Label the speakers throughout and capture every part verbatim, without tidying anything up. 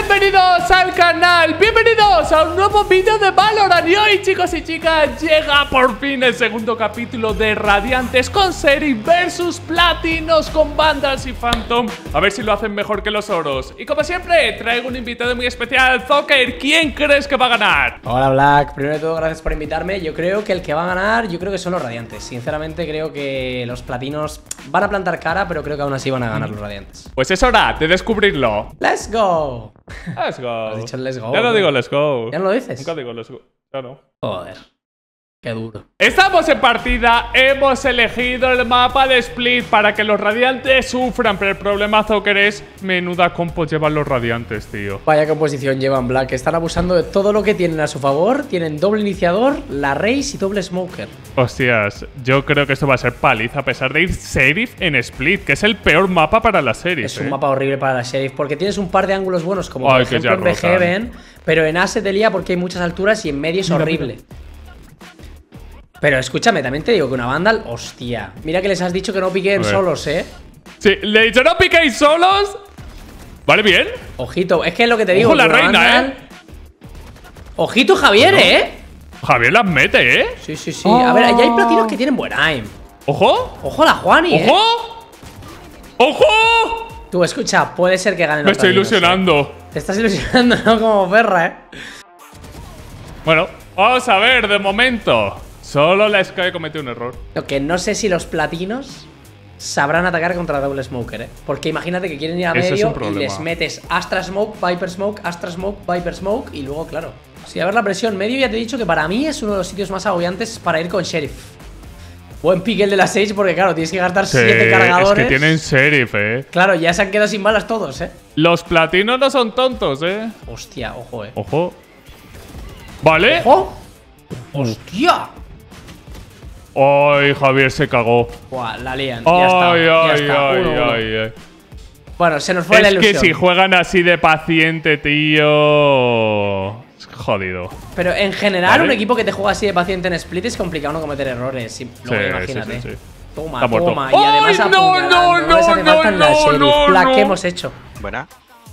Speaker 1: Bienvenidos al canal, bienvenidos a un nuevo vídeo de Valorant. Y hoy, chicos y chicas, llega por fin el segundo capítulo de Radiantes con Sheriff versus Platinos con Vandals y Phantom. A ver si lo hacen mejor que los oros. Y como siempre, traigo un invitado muy especial, Zocker. ¿Quién crees que va a ganar?
Speaker 2: Hola Black, primero de todo gracias por invitarme. Yo creo que el que va a ganar, yo creo que son los Radiantes. Sinceramente creo que los Platinos van a plantar cara, pero creo que aún así van a ganar los Radiantes.
Speaker 1: Pues es hora de descubrirlo.
Speaker 2: ¡Let's go!
Speaker 1: Let's go.
Speaker 2: Has dicho let's go.
Speaker 1: Ya no digo let's go.
Speaker 2: ¿Ya no lo dices?
Speaker 1: Nunca digo let's go. Ya no.
Speaker 2: Joder, qué duro.
Speaker 1: Estamos en partida, hemos elegido el mapa de Split para que los Radiantes sufran, pero el problema, Zocker, es menuda compo llevan los Radiantes, tío.
Speaker 2: Vaya composición llevan Black, están abusando de todo lo que tienen a su favor. Tienen doble iniciador, la Raze y doble smoker.
Speaker 1: Hostias, yo creo que esto va a ser paliza a pesar de ir Sheriff en Split, que es el peor mapa para la serie.
Speaker 2: Es
Speaker 1: ¿eh?
Speaker 2: un mapa horrible para la Sheriff porque tienes un par de ángulos buenos, como por
Speaker 1: Ay, que
Speaker 2: ejemplo
Speaker 1: ya
Speaker 2: en The Heaven, pero en A se te lía porque hay muchas alturas y en medio es
Speaker 1: Mira,
Speaker 2: horrible.
Speaker 1: mira.
Speaker 2: Pero escúchame, también te digo que una Vandal, hostia. Mira que les has dicho que no piquen solos, ¿eh?
Speaker 1: Sí, le he dicho no piquéis solos. Vale, bien.
Speaker 2: Ojito, es que es lo que te digo.
Speaker 1: Ojo la
Speaker 2: una
Speaker 1: reina,
Speaker 2: Vandal...
Speaker 1: ¿eh?
Speaker 2: Ojito Javier,
Speaker 1: Bueno.
Speaker 2: ¿eh?
Speaker 1: Javier las mete, ¿eh?
Speaker 2: Sí, sí, sí. A ver, ya hay platinos que tienen buen aim.
Speaker 1: Ojo.
Speaker 2: Ojo la Juani, ¿eh?
Speaker 1: Ojo. Ojo.
Speaker 2: Tú, escucha, puede ser que ganen
Speaker 1: Me
Speaker 2: los
Speaker 1: estoy
Speaker 2: platinos,
Speaker 1: ilusionando.
Speaker 2: ¿eh? Te estás ilusionando, ¿no? Como perra, ¿eh?
Speaker 1: Bueno, vamos a ver, de momento solo la Sky cometió un error.
Speaker 2: Lo que no sé si los platinos sabrán atacar contra Double Smoker, ¿eh? Porque imagínate que quieren ir a
Speaker 1: Eso es
Speaker 2: medio
Speaker 1: un
Speaker 2: y
Speaker 1: problema.
Speaker 2: les metes Astra Smoke, Viper Smoke, Astra Smoke, Viper Smoke y luego, claro. Si a ver la presión medio, ya te he dicho que para mí es uno de los sitios más agobiantes para ir con Sheriff. Buen pick el de la Sage porque, claro, tienes que gastar
Speaker 1: Sí,
Speaker 2: siete cargadores.
Speaker 1: es que tienen Sheriff, eh.
Speaker 2: Claro, ya se han quedado sin balas todos, ¿eh?
Speaker 1: Los platinos no son tontos, eh.
Speaker 2: Hostia, ojo, ¿eh?
Speaker 1: Ojo. Vale.
Speaker 2: ¡Ojo! ¡Hostia!
Speaker 1: Ay, Javier se cagó.
Speaker 2: Buah, la lían. Ya está.
Speaker 1: Ay,
Speaker 2: ya
Speaker 1: ay,
Speaker 2: está.
Speaker 1: ay,
Speaker 2: Uno, uno.
Speaker 1: ay, ay.
Speaker 2: Bueno, se nos fue la
Speaker 1: Es
Speaker 2: ilusión.
Speaker 1: que si juegan así de paciente, tío. Es jodido.
Speaker 2: Pero en general,
Speaker 1: Vale.
Speaker 2: un equipo que te juega así de paciente en Split es complicado no cometer errores. Sí, luego
Speaker 1: Sí,
Speaker 2: imagínate.
Speaker 1: sí, sí, sí.
Speaker 2: Toma,
Speaker 1: Está muerto.
Speaker 2: toma. Y además
Speaker 1: ¡Ay, no,
Speaker 2: apuñalando.
Speaker 1: no,
Speaker 2: No les hace
Speaker 1: no,
Speaker 2: falta en la
Speaker 1: no,
Speaker 2: Sheriff.
Speaker 1: no,
Speaker 2: Black,
Speaker 1: no!
Speaker 2: ¿qué hemos hecho?
Speaker 3: Buena.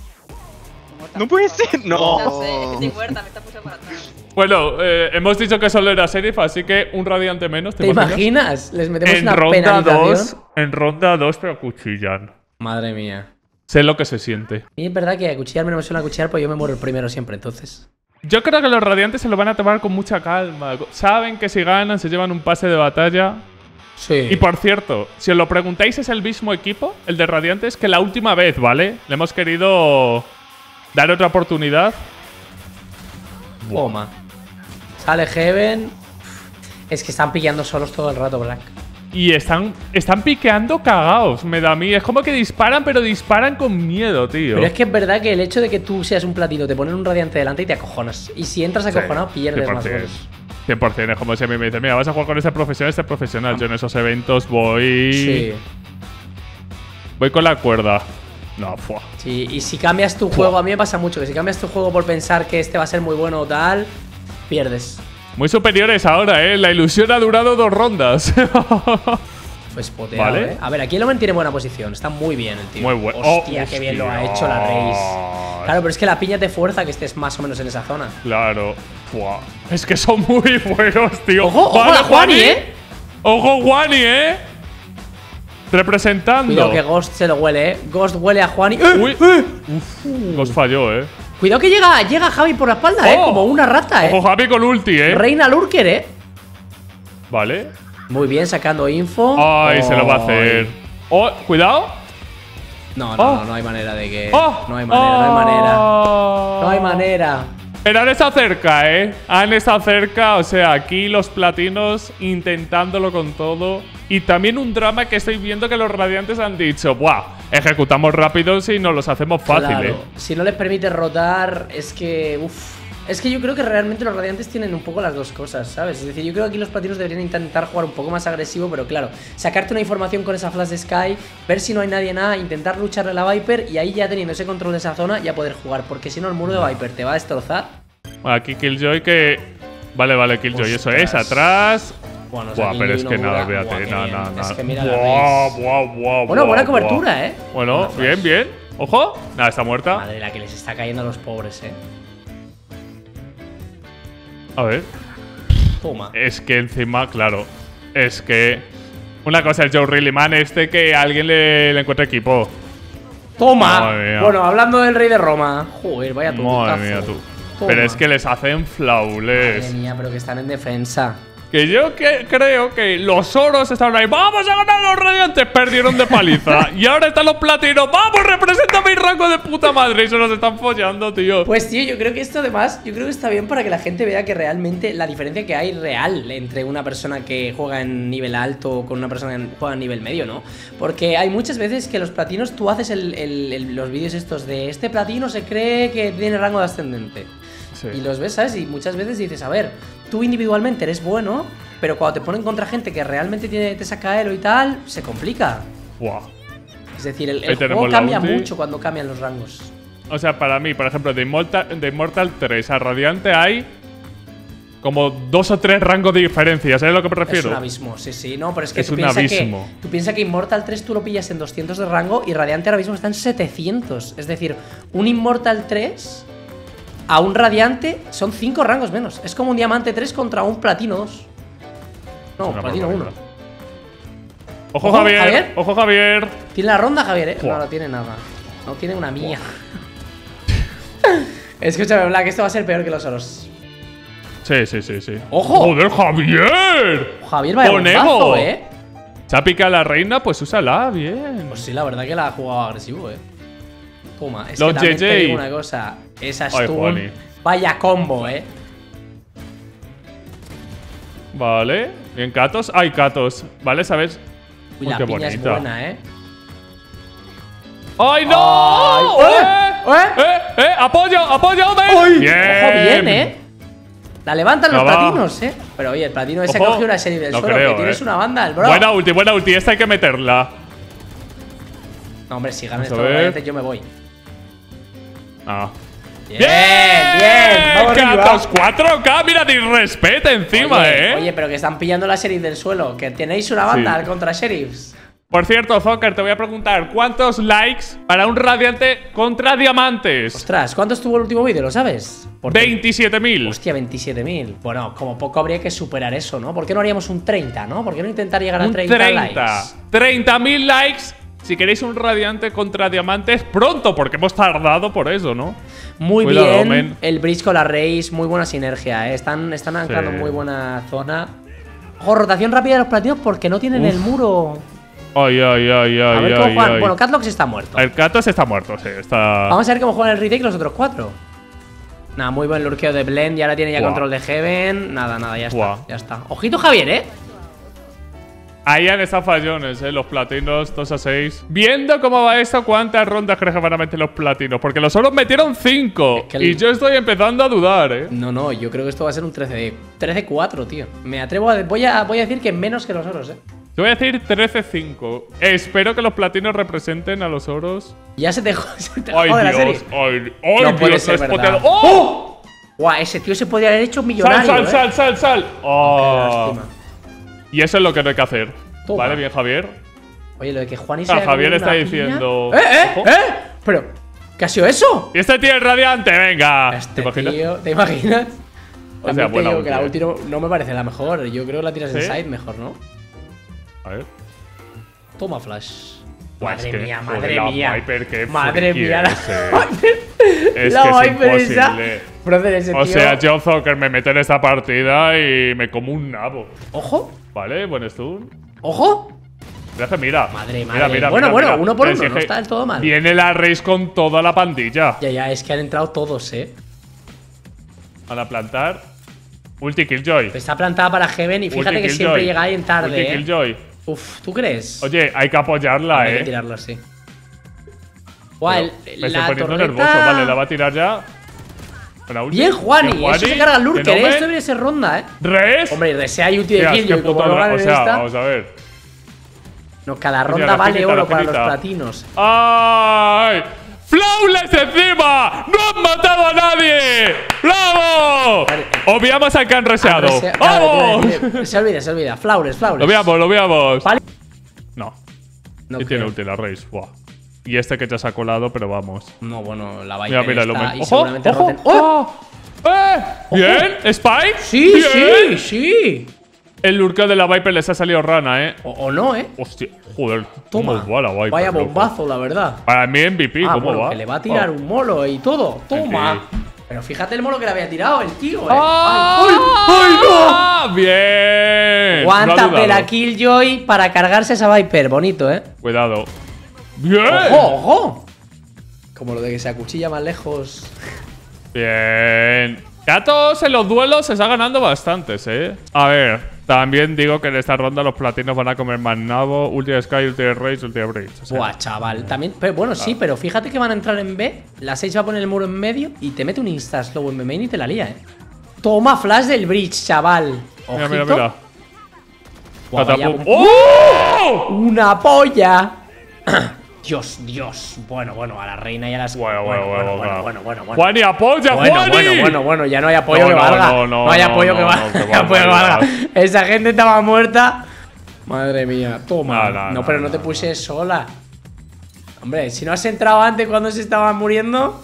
Speaker 3: No puede ser, no.
Speaker 4: No sé, estoy muerta, me está pushando para atrás.
Speaker 1: Bueno, eh, hemos dicho que solo era Sheriff, así que un radiante menos.
Speaker 2: ¿Te imaginas? Les metemos
Speaker 1: En
Speaker 2: una
Speaker 1: ronda
Speaker 2: penalización.
Speaker 1: dos, en ronda dos te acuchillan.
Speaker 2: Madre mía.
Speaker 1: Sé lo que se siente.
Speaker 2: Y es verdad que acuchillarme no me suele acuchillar, pues yo me muero el primero siempre, entonces.
Speaker 1: Yo creo que los radiantes se lo van a tomar con mucha calma. Saben que si ganan se llevan un pase de batalla.
Speaker 2: Sí.
Speaker 1: Y por cierto, si os lo preguntáis, es el mismo equipo, el de Radiantes, que la última vez, ¿vale? Le hemos querido dar otra oportunidad.
Speaker 2: Toma. Sale Heaven. Es que están pillando solos todo el rato, Black.
Speaker 1: Y están, están piqueando cagados, me da a mí. Es como que disparan, pero disparan con miedo, tío.
Speaker 2: Pero es que es verdad que el hecho de que tú seas un platino te ponen un radiante delante y te acojonas. Y si entras acojonado, pierdes más goles.
Speaker 1: cien por cien, es como si a mí me dicen, mira, vas a jugar con este profesional, este profesional. Yo en esos eventos voy…
Speaker 2: Sí.
Speaker 1: Voy con la cuerda. No, fuah.
Speaker 2: Sí, y si cambias tu juego, a mí me pasa mucho que si cambias tu juego por pensar que este va a ser muy bueno o tal, pierdes.
Speaker 1: Muy superiores ahora, ¿eh? La ilusión ha durado dos rondas.
Speaker 2: Pues poteado,
Speaker 1: Vale.
Speaker 2: ¿eh? A ver, aquí el Omen tiene buena posición. Está muy bien el tío.
Speaker 1: Muy bueno.
Speaker 2: Hostia,
Speaker 1: Oh,
Speaker 2: qué bien lo ha
Speaker 1: hostia.
Speaker 2: hecho la Raze. Claro, pero es que la piña te fuerza que estés más o menos en esa zona.
Speaker 1: Claro. Fuah. Es que son muy buenos, tío.
Speaker 2: ¡Ojo, ojo
Speaker 1: Vale,
Speaker 2: la Juani, eh!
Speaker 1: ¡Ojo, Juani, eh! Representando.
Speaker 2: Cuidado que Ghost se lo huele, ¿eh? Ghost huele a Juani. ¡Eh!
Speaker 1: Uy.
Speaker 2: ¡Eh!
Speaker 1: Uf, nos falló, eh.
Speaker 2: Cuidado que llega, llega Javi por la espalda, ¿eh?
Speaker 1: Oh.
Speaker 2: Como una rata, ¿eh?
Speaker 1: Ojo, Javi con ulti, eh.
Speaker 2: Reina Lurker, ¿eh?
Speaker 1: Vale.
Speaker 2: Muy bien, sacando info.
Speaker 1: Ay, se lo va a
Speaker 2: Ay.
Speaker 1: hacer. Oh, cuidado.
Speaker 2: No, no,
Speaker 1: Oh.
Speaker 2: no, no hay manera de que…
Speaker 1: Oh.
Speaker 2: No hay manera, no hay manera.
Speaker 1: Oh.
Speaker 2: No hay manera.
Speaker 1: Pero han estado cerca, ¿eh? Han estado cerca, o sea, aquí los platinos intentándolo con todo. Y también un drama que estoy viendo que los radiantes han dicho, ¡buah! Ejecutamos rápido si nos los hacemos fácil,
Speaker 2: Claro,
Speaker 1: ¿eh?
Speaker 2: si no les permite rotar, es que… Uf. Es que yo creo que realmente los radiantes tienen un poco las dos cosas, ¿sabes? Es decir, yo creo que aquí los platinos deberían intentar jugar un poco más agresivo, pero claro, sacarte una información con esa flash de Sky, ver si no hay nadie nada, intentar lucharle a la Viper y ahí ya teniendo ese control de esa zona ya poder jugar, porque si no el muro de Viper te va a destrozar.
Speaker 1: Bueno, aquí Killjoy que… Vale, vale, Killjoy, eso es,
Speaker 2: Ostras.
Speaker 1: atrás.
Speaker 2: Bueno,
Speaker 1: Buah,
Speaker 2: aquí
Speaker 1: pero es
Speaker 2: no
Speaker 1: que
Speaker 2: dura.
Speaker 1: nada,
Speaker 2: Buah,
Speaker 1: fíjate,
Speaker 2: qué
Speaker 1: nada,
Speaker 2: bien.
Speaker 1: nada,
Speaker 2: Es
Speaker 1: nada.
Speaker 2: que mira la
Speaker 1: Buah,
Speaker 2: Raze.
Speaker 1: buah, buah,
Speaker 2: Bueno,
Speaker 1: buah,
Speaker 2: buena
Speaker 1: buah.
Speaker 2: cobertura, ¿eh?
Speaker 1: Bueno,
Speaker 2: Buena flash.
Speaker 1: bien, bien. ¡Ojo! Nada, está muerta.
Speaker 2: Madre, la que les está cayendo a los pobres, eh.
Speaker 1: A ver.
Speaker 2: Toma.
Speaker 1: Es que encima, claro. Es que. Una cosa es Joe Rilliman este que a alguien le, le encuentre equipo.
Speaker 2: ¡Toma!
Speaker 1: Madre mía.
Speaker 2: Bueno, hablando del rey de Roma. Joder, vaya tu.
Speaker 1: Madre mía, tú. Pero es que les hacen flawless.
Speaker 2: Madre mía, pero que están en defensa.
Speaker 1: Que yo que creo que los oros estaban ahí. ¡Vamos a ganar los radiantes! Perdieron de paliza. Y ahora están los platinos. ¡Vamos, representa mi rango de puta madre! Y se los están follando, tío.
Speaker 2: Pues tío, yo creo que esto además, yo creo que está bien para que la gente vea que realmente la diferencia que hay real entre una persona que juega en nivel alto con una persona que juega en nivel medio, ¿no? Porque hay muchas veces que los platinos, tú haces el, el, el, los vídeos estos de este platino se cree que tiene rango de ascendente. Sí. Y los ves, ¿sabes? Y muchas veces dices, a ver, tú individualmente eres bueno, pero cuando te ponen contra gente que realmente tiene, te saca elo y tal, se complica.
Speaker 1: Wow.
Speaker 2: Es decir, el, el juego cambia mucho cuando cambian los rangos.
Speaker 1: O sea, para mí, por ejemplo, de Immortal, de Immortal tres a Radiante hay como dos o tres rangos de diferencia. ¿Sabes a lo que me refiero?
Speaker 2: Es un abismo, sí, sí. No, pero es que
Speaker 1: es
Speaker 2: tú
Speaker 1: un
Speaker 2: piensas
Speaker 1: abismo.
Speaker 2: que tú piensas que Immortal tres tú lo pillas en doscientos de rango y Radiante ahora mismo está en setecientos. Es decir, un Immortal tres a un Radiante son cinco rangos menos. Es como un Diamante tres contra un Platino dos. No, Platino uno.
Speaker 1: Ojo, Ojo Javier, Javier, ojo Javier.
Speaker 2: Tiene la ronda, Javier, ¿eh? Wow. No, no tiene nada. No tiene una mía. Escúchame, Black, esto va a ser peor que los oros.
Speaker 1: Sí, sí, sí, sí.
Speaker 2: ¡Ojo!
Speaker 1: ¡Joder, Javier!
Speaker 2: Javier va de bombazo, ¿eh?
Speaker 1: Se ha picado la reina, pues úsala, bien.
Speaker 2: Pues sí, la verdad que la ha jugado agresivo, ¿eh? Toma, es
Speaker 1: los
Speaker 2: que también
Speaker 1: J J.
Speaker 2: te digo una cosa. Esa stun, vaya combo, ¿eh?
Speaker 1: Vale, bien, Katos. Hay Katos, ¿vale? ¿Sabes?
Speaker 2: Uy, la
Speaker 1: qué
Speaker 2: piña
Speaker 1: bonita.
Speaker 2: es buena, ¿eh?
Speaker 1: ¡Ay, no!
Speaker 2: Ay,
Speaker 1: ¡Eh! ¡Eh! ¡Eh! ¡Eh! ¡Apoyo! ¡Apoyo! ¡Ven!
Speaker 2: ¡Bien! Ojo, bien, ¿eh? La levantan los
Speaker 1: no
Speaker 2: platinos, ¿eh? Pero oye, el platino ese coge una serie del
Speaker 1: no
Speaker 2: suelo.
Speaker 1: creo,
Speaker 2: Que tienes
Speaker 1: eh.
Speaker 2: una banda, el bro.
Speaker 1: Buena ulti, buena ulti. Esta hay que meterla.
Speaker 2: No, hombre, si ganan estos variantes, yo me voy.
Speaker 1: Ah.
Speaker 2: Bien, bien. Vamos
Speaker 1: Katos, cuatro K, mira, disrespect encima,
Speaker 2: oye,
Speaker 1: eh.
Speaker 2: Oye, pero que están pillando la sheriff del suelo. Que tenéis una banda
Speaker 1: sí.
Speaker 2: contra sheriffs.
Speaker 1: Por cierto, Zocker, te voy a preguntar, ¿cuántos likes para un Radiante contra Diamantes?
Speaker 2: Ostras, ¿cuánto estuvo el último vídeo? ¿Lo sabes?
Speaker 1: veintisiete mil.
Speaker 2: Hostia, veintisiete mil. Bueno, como poco habría que superar eso, ¿no? ¿Por qué no haríamos un treinta, no? ¿Por qué no intentar llegar a
Speaker 1: un
Speaker 2: treinta,
Speaker 1: treinta
Speaker 2: likes?
Speaker 1: treinta mil likes si queréis un Radiante contra Diamantes pronto, porque hemos tardado por eso, ¿no?
Speaker 2: Muy
Speaker 1: Cuidado,
Speaker 2: bien,
Speaker 1: men.
Speaker 2: el bridge con la Raze, muy buena sinergia, ¿eh? Están, están anclando
Speaker 1: Sí.
Speaker 2: muy buena zona. Ojo, rotación rápida de los platinos porque no tienen
Speaker 1: Uf.
Speaker 2: el muro.
Speaker 1: Ay, ay, ay, ay,
Speaker 2: A ver
Speaker 1: ay,
Speaker 2: cómo juegan.
Speaker 1: ay.
Speaker 2: Bueno, Catlox está muerto.
Speaker 1: El Katos está muerto, sí, está…
Speaker 2: Vamos a ver cómo juegan el retake los otros cuatro. Nada, muy buen lurkeo de Blend, y ahora tiene ya
Speaker 1: Buah.
Speaker 2: control de Heaven. Nada, nada, ya está,
Speaker 1: Buah.
Speaker 2: ya está. Ojito Javier, ¿eh?
Speaker 1: Ahí han estado fallones, eh, los platinos, dos a seis. Viendo cómo va esto, ¿cuántas rondas crees que van a meter los platinos? Porque los oros metieron cinco.
Speaker 2: Es que el-
Speaker 1: Y yo estoy empezando a dudar, eh.
Speaker 2: No, no, yo creo que esto va a ser un trece cuatro, tío. Me atrevo a… Voy a, voy a decir que menos que los oros, ¿eh?
Speaker 1: Te voy a decir trece cinco. Espero que los platinos representen a los oros.
Speaker 2: Ya se te, se te
Speaker 1: Ay,
Speaker 2: jode la serie.
Speaker 1: Dios, ay, ay,
Speaker 2: No puede
Speaker 1: Dios,
Speaker 2: ser
Speaker 1: lo he
Speaker 2: verdad.
Speaker 1: spoteado. ¡Oh!
Speaker 2: Guau, ese tío se podría haber hecho
Speaker 1: Sal,
Speaker 2: millonario,
Speaker 1: sal,
Speaker 2: ¿eh?
Speaker 1: sal, sal, sal.
Speaker 2: Qué
Speaker 1: Oh.
Speaker 2: lástima.
Speaker 1: Y eso es lo que no hay que hacer.
Speaker 2: Toma.
Speaker 1: Vale, bien, Javier.
Speaker 2: Oye, lo de que Juani se
Speaker 1: Ah,
Speaker 2: haya
Speaker 1: Javier
Speaker 2: comido
Speaker 1: está
Speaker 2: una
Speaker 1: diciendo…
Speaker 2: piña. ¡Eh, eh,
Speaker 1: Ojo.
Speaker 2: eh! Pero, ¿qué ha sido eso?
Speaker 1: Y este tío es radiante, venga.
Speaker 2: Este
Speaker 1: ¿Te imaginas?
Speaker 2: tío, ¿te imaginas?
Speaker 1: O
Speaker 2: También
Speaker 1: sea,
Speaker 2: te
Speaker 1: buena
Speaker 2: digo que la
Speaker 1: ulti,
Speaker 2: ulti no, no me parece la mejor. Yo creo que la tiras en
Speaker 1: ¿Sí?
Speaker 2: side mejor, ¿no?
Speaker 1: A ver.
Speaker 2: Toma flash.
Speaker 1: Buah,
Speaker 2: Madre
Speaker 1: es que,
Speaker 2: mía,
Speaker 1: joder,
Speaker 2: madre
Speaker 1: la
Speaker 2: mía.
Speaker 1: Viper, qué
Speaker 2: Madre
Speaker 1: friki
Speaker 2: mía, la
Speaker 1: es, eh.
Speaker 2: Viper.
Speaker 1: Es
Speaker 2: la
Speaker 1: que es
Speaker 2: Viper esa.
Speaker 1: imposible.
Speaker 2: Brother, ese
Speaker 1: O
Speaker 2: tío.
Speaker 1: sea, yo, Zocker, me meto en esta partida y me como un nabo.
Speaker 2: Ojo,
Speaker 1: Vale, buen stun.
Speaker 2: ojo.
Speaker 1: Mira, mira.
Speaker 2: Madre,
Speaker 1: Mira,
Speaker 2: madre.
Speaker 1: mira,
Speaker 2: Bueno,
Speaker 1: mira,
Speaker 2: bueno,
Speaker 1: mira.
Speaker 2: uno por
Speaker 1: Les
Speaker 2: uno, no
Speaker 1: dije,
Speaker 2: está del todo mal.
Speaker 1: Viene la Raze con toda la pandilla.
Speaker 2: Ya, ya, es que han entrado todos, eh.
Speaker 1: Van a plantar. Ulti Killjoy.
Speaker 2: Está plantada para Heaven y fíjate
Speaker 1: Ulti
Speaker 2: que
Speaker 1: Killjoy.
Speaker 2: siempre llega ahí en tarde,
Speaker 1: Ulti
Speaker 2: eh.
Speaker 1: Killjoy.
Speaker 2: Uf, ¿tú crees?
Speaker 1: Oye, hay que apoyarla,
Speaker 2: Hay
Speaker 1: eh.
Speaker 2: que tirarlo así. Guau,
Speaker 1: Pero
Speaker 2: el-
Speaker 1: me estoy
Speaker 2: la
Speaker 1: poniendo
Speaker 2: torreta…
Speaker 1: nervioso. Vale, la va a tirar ya. Buena ulti.
Speaker 2: Bien, Juani.
Speaker 1: Bien,
Speaker 2: Eso se carga el Lurker, eh.
Speaker 1: Fenomen.
Speaker 2: Esto debería ser ronda, eh.
Speaker 1: ¿Res?
Speaker 2: Hombre, y Resea y ulti de
Speaker 1: Tías, qué
Speaker 2: Killjoy, como
Speaker 1: puto
Speaker 2: no
Speaker 1: ra-
Speaker 2: ganen
Speaker 1: O sea,
Speaker 2: esta…
Speaker 1: vamos a ver.
Speaker 2: No, cada
Speaker 1: Hostia,
Speaker 2: ronda
Speaker 1: la
Speaker 2: vale
Speaker 1: finita,
Speaker 2: oro
Speaker 1: la
Speaker 2: para los
Speaker 1: finita.
Speaker 2: platinos.
Speaker 1: ¡Ay! ¡Flawless encima! ¡No han matado a nadie! ¡Bravo!
Speaker 2: Vale.
Speaker 1: Obviamos al que han reseado.
Speaker 2: Resea-
Speaker 1: ¡Vamos!
Speaker 2: Dale, dale, dale. Se olvida, se olvida. Flawless, Flawless.
Speaker 1: Lo veamos, lo veamos.
Speaker 2: Vale.
Speaker 1: No.
Speaker 2: No
Speaker 1: ¿Quién tiene
Speaker 2: creo.
Speaker 1: ulti la Raze? Buah. Y este que ya se ha colado, pero vamos.
Speaker 2: No, bueno, la
Speaker 1: Mira,
Speaker 2: Viper
Speaker 1: mira el
Speaker 2: está
Speaker 1: Omen.
Speaker 2: y
Speaker 1: ¡Ojo!
Speaker 2: seguramente
Speaker 1: ¡Ojo!
Speaker 2: roten. ¡Oh!
Speaker 1: ¡Oh! ¡Eh! ¿Bien? ¿Spike?
Speaker 2: Sí,
Speaker 1: ¿Bien?
Speaker 2: sí, sí.
Speaker 1: El lurkeo de la Viper les ha salido rana, ¿eh?
Speaker 2: O, o no, ¿eh?
Speaker 1: Hostia, joder.
Speaker 2: Toma.
Speaker 1: ¿Cómo va la Viper,
Speaker 2: Vaya
Speaker 1: loco?
Speaker 2: bombazo, la verdad.
Speaker 1: Para mí M V P,
Speaker 2: Ah,
Speaker 1: ¿cómo
Speaker 2: bueno,
Speaker 1: va?
Speaker 2: que le va a tirar
Speaker 1: Oh.
Speaker 2: un molo y todo. Toma.
Speaker 1: Sí.
Speaker 2: Pero fíjate el molo que le había tirado el tío, ¿eh?
Speaker 1: ¡Ah!
Speaker 2: ¡Ay, ay, ay, no!
Speaker 1: ¡Bien!
Speaker 2: Aguanta
Speaker 1: No ha
Speaker 2: la
Speaker 1: dudado.
Speaker 2: Killjoy para cargarse esa Viper. Bonito, ¿eh?
Speaker 1: Cuidado. ¡Bien!
Speaker 2: ¡Ojo, ojo! Como lo de que se acuchilla más lejos.
Speaker 1: Bien. Gatos en los duelos se está ganando bastantes, ¿eh? A ver, también digo que en esta ronda los platinos van a comer más nabo, Ulti Sky, Ulti Race, Ulti Bridge. O sea,
Speaker 2: Buah, chaval. También, pero, bueno, sí, pero fíjate que van a entrar en B. La seis va a poner el muro en medio y te mete un insta slow en B main y te la lía, ¿eh? Toma flash del bridge, chaval.
Speaker 1: mira,
Speaker 2: Ojito.
Speaker 1: mira, mira.
Speaker 2: Buah, vaya
Speaker 1: Catapum.
Speaker 2: bom-
Speaker 1: ¡Oh!
Speaker 2: ¡Una polla! Dios, Dios. Bueno, bueno, a la reina y a las.
Speaker 1: Bueno, bueno, bueno,
Speaker 2: bueno,
Speaker 1: bueno.
Speaker 2: bueno, bueno, bueno.
Speaker 1: ¡Juani, apoya,
Speaker 2: Bueno,
Speaker 1: Juani!
Speaker 2: bueno, bueno, bueno, ya no hay apoyo
Speaker 1: No,
Speaker 2: que
Speaker 1: no,
Speaker 2: valga.
Speaker 1: no, no,
Speaker 2: hay
Speaker 1: no,
Speaker 2: apoyo
Speaker 1: no,
Speaker 2: que
Speaker 1: no,
Speaker 2: valga.
Speaker 1: qué
Speaker 2: No hay apoyo que
Speaker 1: barbaridad.
Speaker 2: valga. Esa gente estaba muerta. Madre mía, toma.
Speaker 1: No, no,
Speaker 2: No,
Speaker 1: no,
Speaker 2: pero no,
Speaker 1: no,
Speaker 2: te
Speaker 1: no.
Speaker 2: puse sola. Hombre, si no has entrado antes cuando se estaban muriendo.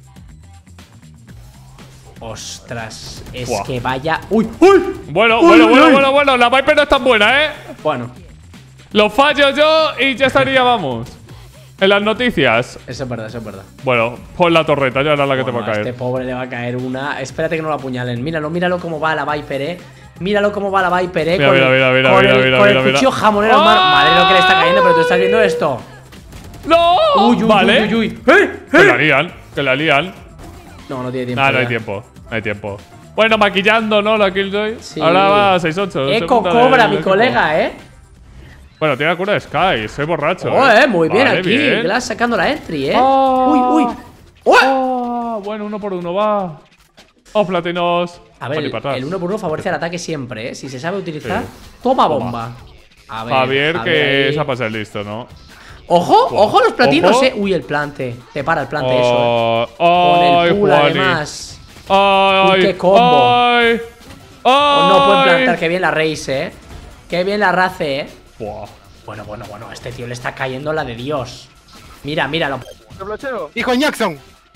Speaker 2: Ostras, es
Speaker 1: Buah.
Speaker 2: que vaya. ¡Uy! ¡Uy!
Speaker 1: Bueno,
Speaker 2: Uy,
Speaker 1: bueno,
Speaker 2: uy,
Speaker 1: bueno,
Speaker 2: uy.
Speaker 1: bueno, bueno. La Viper no es tan buena, ¿eh?
Speaker 2: Bueno,
Speaker 1: Lo fallo yo y ya estaría, vamos. En las noticias.
Speaker 2: eso es verdad, eso es verdad.
Speaker 1: Bueno, pon la torreta, ya era la que te va a
Speaker 2: Bueno, a
Speaker 1: caer.
Speaker 2: este pobre le va a caer una. Espérate que no lo apuñalen. Míralo, míralo cómo va la Viper, eh. Míralo cómo va la Viper, eh.
Speaker 1: Mira,
Speaker 2: con
Speaker 1: mira,
Speaker 2: el,
Speaker 1: mira, mira,
Speaker 2: con
Speaker 1: mira,
Speaker 2: el,
Speaker 1: mira,
Speaker 2: con el
Speaker 1: mira, mira.
Speaker 2: cuchillo jamonero en mano.
Speaker 1: ¡Ah!
Speaker 2: Madre lo que le está cayendo, pero tú estás viendo esto.
Speaker 1: ¡No!
Speaker 2: Uy, uy,
Speaker 1: vale.
Speaker 2: uy, uy, uy. ¡Eh!
Speaker 1: Que la
Speaker 2: ¡Eh!
Speaker 1: lían, que la lían.
Speaker 2: No, no tiene tiempo.
Speaker 1: Ah, no hay
Speaker 2: ya.
Speaker 1: tiempo. No hay tiempo. Bueno, maquillando, ¿no? La Killjoy.
Speaker 2: Sí.
Speaker 1: Ahora va seis ocho.
Speaker 2: Eco Cobra, mi colega, eh.
Speaker 1: Bueno, tiene la cura de Sky. Soy borracho.
Speaker 2: Oh, eh, muy bien
Speaker 1: Vale,
Speaker 2: aquí.
Speaker 1: bien.
Speaker 2: Glass sacando la entry, eh.
Speaker 1: Oh.
Speaker 2: Uy, uy. ¡Uah!
Speaker 1: Oh, bueno, uno por uno va. Oh, platinos.
Speaker 2: A ver,
Speaker 1: Pon y
Speaker 2: el,
Speaker 1: para atrás.
Speaker 2: el uno por uno favorece el ataque siempre, eh. Si se sabe utilizar,
Speaker 1: Sí.
Speaker 2: toma
Speaker 1: Toma.
Speaker 2: bomba. A ver,
Speaker 1: Javier,
Speaker 2: Javier
Speaker 1: que
Speaker 2: ahí.
Speaker 1: es a pasar listo, ¿no?
Speaker 2: Ojo, ojo los platinos,
Speaker 1: Ojo.
Speaker 2: eh. Uy, el plante. Te para el plante eso, eh.
Speaker 1: Oh,
Speaker 2: Con
Speaker 1: ay,
Speaker 2: el pool,
Speaker 1: Juani.
Speaker 2: además.
Speaker 1: Ay,
Speaker 2: Uy, qué combo.
Speaker 1: Ay,
Speaker 2: Oh, no pueden
Speaker 1: ay.
Speaker 2: plantar, que bien la race, eh. Qué bien la race, eh.
Speaker 1: Buah.
Speaker 2: Bueno, bueno, bueno, a este tío le está cayendo la de Dios. Mira, míralo.
Speaker 3: Hijo Jackson.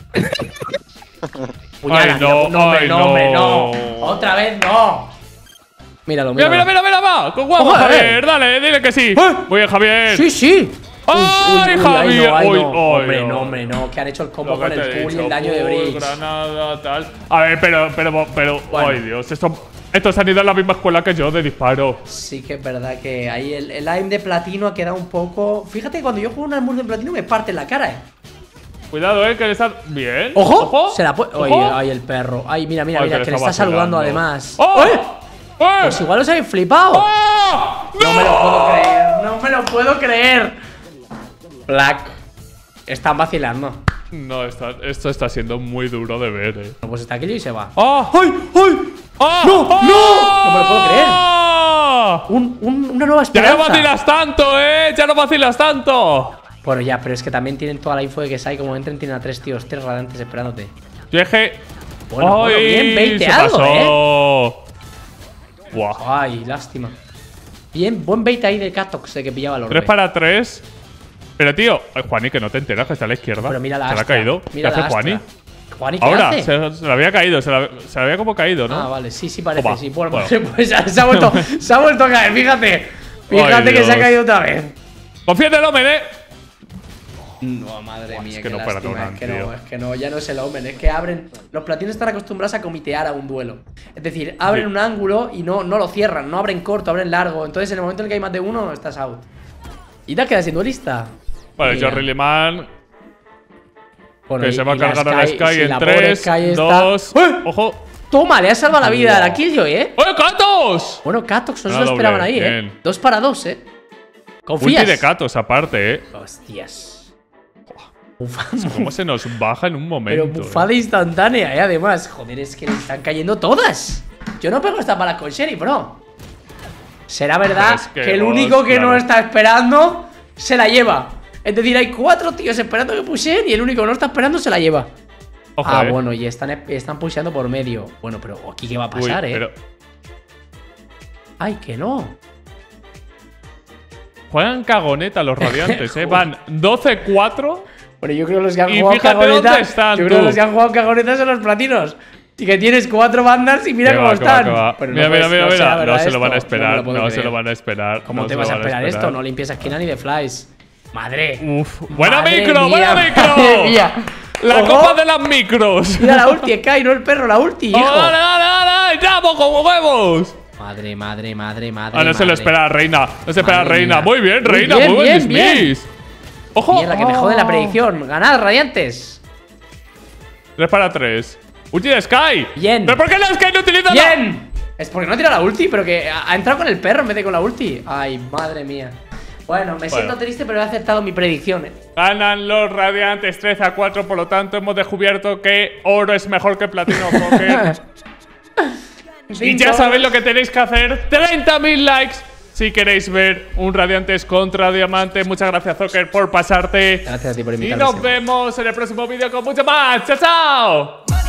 Speaker 2: Puñala,
Speaker 1: Ay, no,
Speaker 2: no, hombre,
Speaker 1: ay,
Speaker 2: no, hombre,
Speaker 1: no.
Speaker 2: no. Otra vez no. Míralo,
Speaker 1: Mira,
Speaker 2: míralo.
Speaker 1: mira, mira, mira, va. Con guapo,
Speaker 2: Ojo, eh.
Speaker 1: Javier. Dale, dile que sí.
Speaker 2: Eh.
Speaker 1: Muy bien, Javier.
Speaker 2: Sí, sí.
Speaker 1: ¡Ay,
Speaker 2: ay,
Speaker 1: Javier!
Speaker 2: no, ay,
Speaker 1: Uy,
Speaker 2: no.
Speaker 1: ay,
Speaker 2: Hombre,
Speaker 1: no.
Speaker 2: no, hombre, no. Que han hecho el combo
Speaker 1: Lo que
Speaker 2: con el
Speaker 1: te he
Speaker 2: pool y
Speaker 1: dicho,
Speaker 2: el daño de
Speaker 1: pool,
Speaker 2: bridge.
Speaker 1: Granada, tal. A ver, pero, pero, pero.
Speaker 2: Bueno.
Speaker 1: Ay, Dios. Esto, estos han ido a la misma escuela que yo de disparo.
Speaker 2: Sí que es verdad que ahí el, el aim de platino ha quedado un poco. Fíjate que cuando yo juego un armor de platino me parte en la cara, eh.
Speaker 1: Cuidado, eh, que le está. Bien.
Speaker 2: ¡Ojo!
Speaker 1: Ojo.
Speaker 2: Se la puede.
Speaker 1: Ojo.
Speaker 2: Ay, ay, el perro. Ay, mira, mira,
Speaker 1: Ay,
Speaker 2: mira,
Speaker 1: que
Speaker 2: que
Speaker 1: le
Speaker 2: le
Speaker 1: está
Speaker 2: está saludando
Speaker 1: vacilando.
Speaker 2: además.
Speaker 1: ¡Oh!
Speaker 2: ¡Ay!
Speaker 1: ¡Eh!
Speaker 2: Pues igual os habéis flipado.
Speaker 1: ¡Oh!
Speaker 2: No me lo puedo creer, no me lo puedo creer. Black. Están vacilando.
Speaker 1: No, está, esto está siendo muy duro de ver, eh.
Speaker 2: Pues está aquí y se va.
Speaker 1: ¡Ah!
Speaker 2: ¡Ay! ¡Ay!
Speaker 1: ¡Ah!
Speaker 2: ¡No!
Speaker 1: ¡Ah!
Speaker 2: ¡No! No me lo puedo creer.
Speaker 1: ¡Ah!
Speaker 2: Un, un- una nueva
Speaker 1: ¡Ya no
Speaker 2: esperanza.
Speaker 1: vacilas tanto, eh! ¡Ya no vacilas tanto!
Speaker 2: Bueno, ya, pero es que también tienen toda la info de que Sai, como entren, tienen a tres tíos, tres radiantes esperándote.
Speaker 1: Yo dije.
Speaker 2: Bueno, bueno,
Speaker 1: ¡Ay!
Speaker 2: bien
Speaker 1: se
Speaker 2: baiteado,
Speaker 1: pasó. Buah.
Speaker 2: Ay, lástima. Bien, buen bait ahí de Catox de que pillaba el orbe.
Speaker 1: tres para tres. Pero, tío, ay, Juani, que no te enteras que está a la izquierda.
Speaker 2: Pero mira la
Speaker 1: Se le ha
Speaker 2: Astra.
Speaker 1: caído.
Speaker 2: Mira
Speaker 1: ¿Qué
Speaker 2: la
Speaker 1: hace Juani?
Speaker 2: Astra. Juani, ¿qué
Speaker 1: Ahora,
Speaker 2: hace?
Speaker 1: se, se le había caído. Se le, se le había como caído, ¿no?
Speaker 2: Ah, vale, sí, sí parece,
Speaker 1: Toma.
Speaker 2: sí. Bueno,
Speaker 1: Bueno.
Speaker 2: pues, pues se, se ha vuelto, se ha vuelto a caer, fíjate. Fíjate que se ha
Speaker 1: Dios.
Speaker 2: caído otra vez.
Speaker 1: Confía en el Omen, eh.
Speaker 2: No, madre
Speaker 1: Buah,
Speaker 2: mía,
Speaker 1: es que
Speaker 2: qué
Speaker 1: no
Speaker 2: lástima,
Speaker 1: perdonan,
Speaker 2: es que
Speaker 1: tío.
Speaker 2: no, es que no, ya no es el Omen, es que abren. Los platinos están acostumbrados a comitear a un duelo. Es decir, abren
Speaker 1: Sí.
Speaker 2: un ángulo y no, no lo cierran, no abren corto, abren largo. Entonces, en el momento en el que hay más de uno, estás out. Y te quedas sin duelista.
Speaker 1: Vale,
Speaker 2: Mira.
Speaker 1: Jorry Liman.
Speaker 2: Bueno,
Speaker 1: Que
Speaker 2: y-
Speaker 1: se va a
Speaker 2: y la
Speaker 1: cargar a la Sky
Speaker 2: sí,
Speaker 1: en
Speaker 2: la pobre
Speaker 1: tres,
Speaker 2: Sky está-
Speaker 1: dos.
Speaker 2: ¡Eh!
Speaker 1: ¡Ojo!
Speaker 2: Toma, le ha salvado la vida a la Killjoy, eh.
Speaker 1: ¡Oye, Katos!
Speaker 2: Bueno, Catox, no se
Speaker 1: Una
Speaker 2: lo esperaban
Speaker 1: doble,
Speaker 2: ahí, eh.
Speaker 1: bien.
Speaker 2: Dos para dos, eh.
Speaker 1: Ulti
Speaker 2: ¿Confías?
Speaker 1: de Katos, aparte, eh.
Speaker 2: Hostias. Bufa-
Speaker 1: ¿Cómo se nos baja en un
Speaker 2: Pero
Speaker 1: momento?
Speaker 2: bufada
Speaker 1: eh?
Speaker 2: instantánea, eh, además. Joder, es que le están cayendo todas. Yo no pego estas balas con Sherry, bro. Será verdad
Speaker 1: Es
Speaker 2: que,
Speaker 1: que
Speaker 2: el
Speaker 1: vos,
Speaker 2: único que
Speaker 1: claro.
Speaker 2: no está esperando se la lleva. Es decir, hay cuatro tíos esperando que pushen y el único que no está esperando se la lleva.
Speaker 1: Ojo,
Speaker 2: ah,
Speaker 1: eh.
Speaker 2: bueno, y están, están pusheando por medio. Bueno, pero aquí qué va a
Speaker 1: Uy,
Speaker 2: pasar, eh.
Speaker 1: pero.
Speaker 2: Ay, que no.
Speaker 1: juegan cagoneta los radiantes, ¿eh? Van doce cuatro.
Speaker 2: Bueno, yo creo que los que han
Speaker 1: Y
Speaker 2: jugado
Speaker 1: fíjate
Speaker 2: cagoneta.
Speaker 1: dónde están,
Speaker 2: yo creo que
Speaker 1: tú.
Speaker 2: los que han jugado cagoneta son los platinos. Y que tienes cuatro bandas y mira
Speaker 1: Que
Speaker 2: cómo
Speaker 1: va, que va,
Speaker 2: están.
Speaker 1: que va.
Speaker 2: Pero
Speaker 1: Mira,
Speaker 2: no
Speaker 1: mira,
Speaker 2: puedes-
Speaker 1: mira,
Speaker 2: no será
Speaker 1: mira. No
Speaker 2: verdad
Speaker 1: se lo van a
Speaker 2: esto. No me
Speaker 1: esperar.
Speaker 2: lo puedo
Speaker 1: No se
Speaker 2: creer.
Speaker 1: lo van a esperar.
Speaker 2: ¿Cómo
Speaker 1: no
Speaker 2: te
Speaker 1: se
Speaker 2: vas
Speaker 1: lo
Speaker 2: a
Speaker 1: van
Speaker 2: esperar esto?
Speaker 1: esperar.
Speaker 2: No limpias esquina ni de flies. Madre.
Speaker 1: Uf. ¡Buena
Speaker 2: Madre
Speaker 1: micro!
Speaker 2: mía,
Speaker 1: ¡Buena micro!
Speaker 2: madre mía.
Speaker 1: La
Speaker 2: Ojo.
Speaker 1: copa de las micros.
Speaker 2: Mira la ulti, Sky, no el perro, la ulti, hijo.
Speaker 1: ¡Oh, dale, dale, dale! ¡Llamo como huevos!
Speaker 2: Madre, madre, madre, madre.
Speaker 1: Ah, no se lo
Speaker 2: madre.
Speaker 1: espera Reina. No se espera
Speaker 2: Madre
Speaker 1: Reina.
Speaker 2: mía.
Speaker 1: Muy bien,
Speaker 2: Muy
Speaker 1: Reina.
Speaker 2: bien,
Speaker 1: Muy buen
Speaker 2: bien, bien.
Speaker 1: dismiss. ¡Ojo!
Speaker 2: Mierda, que me jode la
Speaker 1: Oh.
Speaker 2: predicción. Ganad, radiantes.
Speaker 1: tres para tres. Ulti de Sky.
Speaker 2: Bien.
Speaker 1: ¿Pero por qué la Sky no utiliza la-
Speaker 2: Bien. Es porque no ha tirado la ulti, pero que ha ha entrado con el perro en vez de con la ulti. Ay, madre mía. Bueno, me siento triste, pero he aceptado mi predicción, eh.
Speaker 1: Ganan los radiantes trece a cuatro. Por lo tanto, hemos descubierto que oro es mejor que platino poker. Y ya sabéis lo que tenéis que hacer. treinta mil likes si queréis ver un Radiantes contra Diamante. Muchas gracias, Zocker, por pasarte.
Speaker 2: Gracias a ti por
Speaker 1: Y
Speaker 2: invitarme.
Speaker 1: nos
Speaker 2: siempre.
Speaker 1: vemos en el próximo vídeo con mucho más. ¡Chao, chao!